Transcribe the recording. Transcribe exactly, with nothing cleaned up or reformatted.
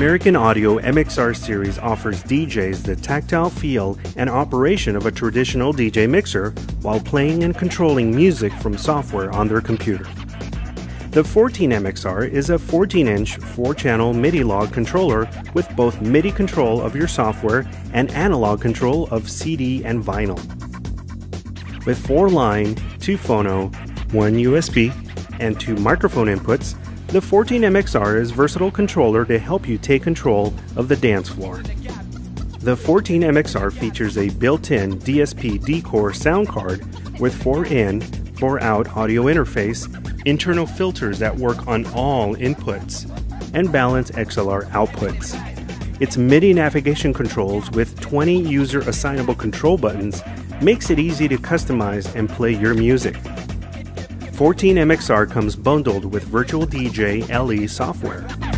American Audio M X R series offers D Js the tactile feel and operation of a traditional D J mixer while playing and controlling music from software on their computer. The fourteen M X R is a fourteen inch four channel MIDI log controller with both MIDI control of your software and analog control of C D and vinyl. With four line, two phono, one U S B, and two microphone inputs, the fourteen M X R is a versatile controller to help you take control of the dance floor. The fourteen M X R features a built-in D S P D-Core sound card with four in, four out audio interface, internal filters that work on all inputs, and balanced X L R outputs. Its MIDI navigation controls with twenty user assignable control buttons makes it easy to customize and play your music. fourteen M X R comes bundled with Virtual D J L E software.